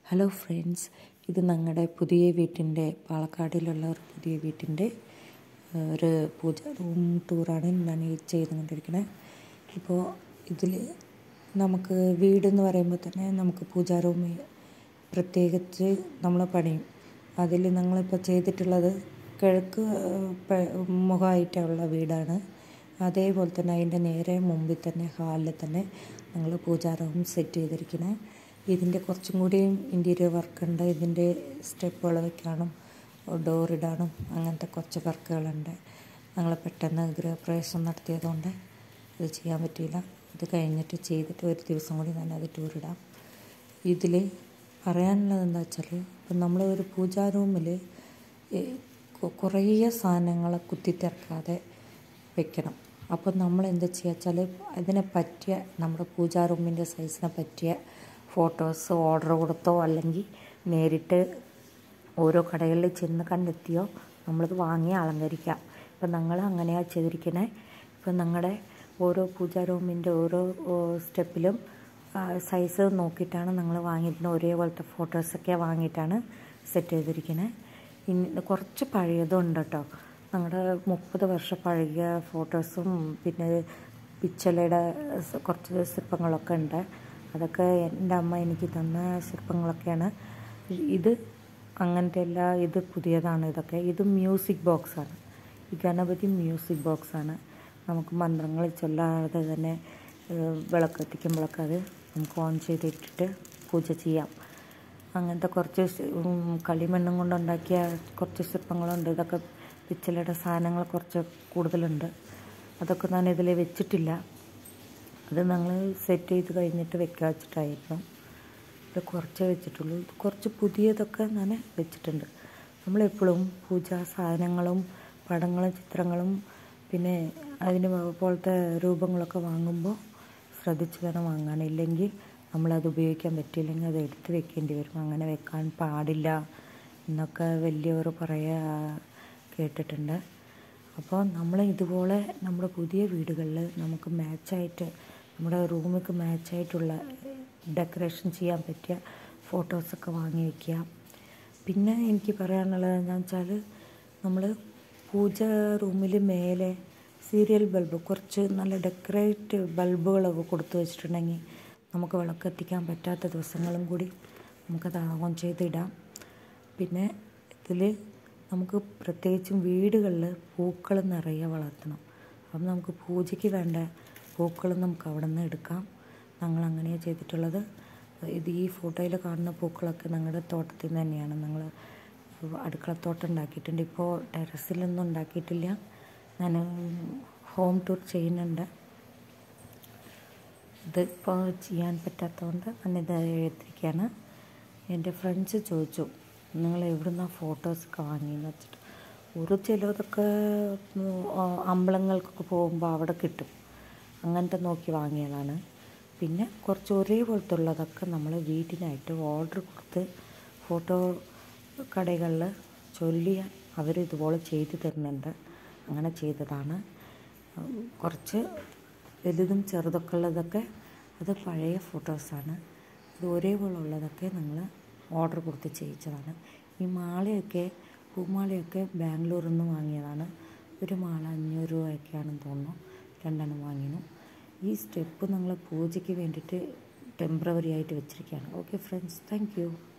Hello friends, ഇത് ഞങ്ങളുടെ പുതിയ വീട്ടിൻ്റെ പാലക്കാടിലുള്ള ഒരു പുതിയ വീട്ടിൻ്റെ ഒരു പൂജ റൂം ടൂറാണ് ഞാൻ ഈ ചെയ്തുകൊണ്ടിരിക്കുന്നത്. ഇപ്പോൾ ഇതിൽ നമുക്ക് വീടെന്ന് പറയുമ്പോൾ തന്നെ നമുക്ക് പൂജാ റൂം പ്രത്യേകിച്ച് നമ്മൾ പണിയും. അതിൽ ഞങ്ങളിപ്പോൾ ചെയ്തിട്ടുള്ളത് കിഴക്ക് മുഖമായിട്ടുള്ള വീടാണ്. അതേപോലെ തന്നെ അതിൻ്റെ നേരെ മുമ്പിൽ തന്നെ ഹാളിൽ തന്നെ ഞങ്ങൾ പൂജാ റൂം സെറ്റ് ചെയ്തിരിക്കുന്നത്. ഇതിൻ്റെ കുറച്ചും കൂടിയും ഇൻറ്റീരിയർ വർക്കുണ്ട്. ഇതിൻ്റെ സ്റ്റെപ്പുകൾ വയ്ക്കാനും ഡോറിടാനും അങ്ങനത്തെ കുറച്ച് വർക്കുകളുണ്ട്. ഞങ്ങൾ പെട്ടെന്ന് ഗൃഹപ്രവേശം നടത്തിയതുകൊണ്ട് ഇത് ചെയ്യാൻ പറ്റിയില്ല. ഇത് കഴിഞ്ഞിട്ട് ചെയ്തിട്ട് ഒരു ദിവസം കൂടി ഞാൻ അത് ടൂറിടാം. ഇതിൽ പറയാനുള്ളത് എന്താ വെച്ചാൽ, ഇപ്പം നമ്മൾ ഒരു പൂജാ റൂമിൽ കുറേ സാധനങ്ങൾ കുത്തിത്തിറക്കാതെ വെക്കണം. അപ്പോൾ നമ്മൾ എന്താ ചെയ്യുക വെച്ചാൽ, അതിനെ പറ്റിയ നമ്മുടെ പൂജാ റൂമിൻ്റെ സൈസിനെ പറ്റിയ ഫോട്ടോസ് ഓർഡർ കൊടുത്തോ അല്ലെങ്കിൽ നേരിട്ട് ഓരോ കടകളിൽ ചെന്ന് കണ്ടെത്തിയോ നമ്മളത് വാങ്ങി അലങ്കരിക്കാം. ഇപ്പം ഞങ്ങൾ അങ്ങനെയാണ് ചെയ്തിരിക്കുന്നത്. ഇപ്പം ഞങ്ങളുടെ ഓരോ പൂജാ റൂമിൻ്റെ ഓരോ സ്റ്റെപ്പിലും സൈസ് നോക്കിയിട്ടാണ് ഞങ്ങൾ വാങ്ങിയിരിക്കുന്നത്. ഒരേപോലത്തെ ഫോട്ടോസൊക്കെ വാങ്ങിയിട്ടാണ് സെറ്റ് ചെയ്തിരിക്കുന്നത്. ഇനി കുറച്ച് പഴയതും ഉണ്ട് കേട്ടോ. ഞങ്ങളുടെ 30 വർഷം പഴകിയ ഫോട്ടോസും പിന്നെ പിച്ചളയുടെ കുറച്ച് ശില്പങ്ങളൊക്കെ ഉണ്ട്. അതൊക്കെ എൻ്റെ അമ്മ എനിക്ക് തന്ന ശില്പങ്ങളൊക്കെയാണ്. ഇത് അങ്ങനത്തെ ഇത് പുതിയതാണ്. ഇത് മ്യൂസിക് ബോക്സാണ്. ഈ ഗണപതി മ്യൂസിക് ബോക്സാണ്. നമുക്ക് മന്ത്രങ്ങൾ ചൊല്ലാതെ തന്നെ വിളക്ക് എത്തിക്കുമ്പോഴൊക്കെ അത് നമുക്ക് ഓൺ ചെയ്തിട്ടിട്ട് പൂജ ചെയ്യാം. അങ്ങനത്തെ കുറച്ച് കളിമണ്ണും കൊണ്ടുണ്ടാക്കിയ കുറച്ച് ശില്പങ്ങളുണ്ട്. ഇതൊക്കെ പിച്ചളയുടെ സാധനങ്ങൾ കുറച്ച് കൂടുതലുണ്ട്. അതൊക്കെ ഞാൻ ഇതിൽ വെച്ചിട്ടില്ല. അത് ഞങ്ങൾ സെറ്റ് ചെയ്ത് കഴിഞ്ഞിട്ട് വെക്കാൻ വെച്ചിട്ടായിരുന്നു. ഇത് കുറച്ചേ വെച്ചിട്ടുള്ളൂ. ഇത് കുറച്ച് പുതിയതൊക്കെ ഞാൻ വെച്ചിട്ടുണ്ട്. നമ്മളെപ്പോഴും പൂജാ സാധനങ്ങളും പടങ്ങളും ചിത്രങ്ങളും പിന്നെ അതിന് പോലത്തെ രൂപങ്ങളൊക്കെ വാങ്ങുമ്പോൾ ശ്രദ്ധിച്ച് വേണം വാങ്ങാൻ. ഇല്ലെങ്കിൽ നമ്മളത് ഉപയോഗിക്കാൻ പറ്റിയില്ലെങ്കിൽ അത് എടുത്ത് വെക്കേണ്ടി വരും. അങ്ങനെ വെക്കാൻ പാടില്ല എന്നൊക്കെ വലിയവർ കേട്ടിട്ടുണ്ട്. അപ്പോൾ നമ്മൾ ഇതുപോലെ നമ്മുടെ പുതിയ വീടുകളിൽ നമുക്ക് മാച്ചായിട്ട് നമ്മുടെ റൂമിലേക്ക് മാച്ചായിട്ടുള്ള ഡെക്കറേഷൻ ചെയ്യാൻ പറ്റിയ ഫോട്ടോസൊക്കെ വാങ്ങി വയ്ക്കുക. പിന്നെ എനിക്ക് പറയാനുള്ളത് എന്താണെന്ന് വെച്ചാൽ, നമ്മൾ പൂജ റൂമിൽ മേലെ സീരിയൽ ബൾബ് കുറച്ച് നല്ല ഡെക്കറേറ്റ് ബൾബുകളൊക്കെ കൊടുത്തു വെച്ചിട്ടുണ്ടെങ്കിൽ നമുക്ക് വിളക്കെത്തിക്കാൻ പറ്റാത്ത ദിവസങ്ങളും കൂടി നമുക്കത് ഓൺ ചെയ്തിടാം. പിന്നെ ഇതിൽ നമുക്ക് പ്രത്യേകിച്ചും വീടുകളിൽ പൂക്കൾ നിറയെ വളർത്തണം. അപ്പം നമുക്ക് പൂജയ്ക്ക് വേണ്ട പൂക്കളും നമുക്ക് അവിടെ നിന്ന് എടുക്കാം. ഞങ്ങൾ അങ്ങനെയാണ് ചെയ്തിട്ടുള്ളത്. ഈ ഫോട്ടോയിൽ കാണുന്ന പൂക്കളൊക്കെ ഞങ്ങളുടെ തോട്ടത്തിൽ നിന്ന് തന്നെയാണ്. ഞങ്ങൾ അടുക്കളത്തോട്ടം ഉണ്ടാക്കിയിട്ടുണ്ട്. ഇപ്പോൾ ടെറസിലൊന്നും ഉണ്ടാക്കിയിട്ടില്ല. ഞാൻ ഹോം ടൂർ ചെയ്യുന്നുണ്ട്. ഇതിപ്പോൾ ചെയ്യാൻ പറ്റാത്തതുകൊണ്ട് ഞാനിത് എഴുതിയിരിക്കുകയാണ്. എൻ്റെ ഫ്രണ്ട്സ് ചോദിച്ചു, നിങ്ങൾ എവിടെ നിന്നാണ് ഫോട്ടോസൊക്കെ വാങ്ങിയെന്ന് വെച്ചിട്ട്. ചിലതൊക്കെ അമ്പലങ്ങൾക്കൊക്കെ പോകുമ്പോൾ അവിടെ കിട്ടും. അങ്ങനത്തെ നോക്കി വാങ്ങിയതാണ്. പിന്നെ കുറച്ച് ഒരേപോലത്തെ ഉള്ളതൊക്കെ നമ്മൾ വീട്ടിനായിട്ട് ഓർഡർ കൊടുത്ത് ഫോട്ടോ കടകളിൽ ചൊല്ലിയ അവരിതുപോലെ ചെയ്തു തരുന്നുണ്ട്. അങ്ങനെ ചെയ്തതാണ്. കുറച്ച് വലുതും ചെറുതൊക്കെ ഉള്ളതൊക്കെ അത് പഴയ ഫോട്ടോസാണ്. ഇത് ഒരേപോലെ ഉള്ളതൊക്കെ ഞങ്ങൾ ഓർഡർ കൊടുത്ത് ചെയ്യിച്ചതാണ്. ഈ പൂമാലയൊക്കെ ബാംഗ്ലൂരിൽ നിന്ന് വാങ്ങിയതാണ്. ഒരു മാല 500 രൂപയൊക്കെയാണെന്ന് തോന്നുന്നു. 2 എണ്ണം വാങ്ങിയിരുന്നു. ഈ സ്റ്റെപ്പ് ഞങ്ങൾ പൂജയ്ക്ക് വേണ്ടിയിട്ട് ടെമ്പററി ആയിട്ട് വെച്ചിരിക്കുകയാണ്. Okay friends, thank U.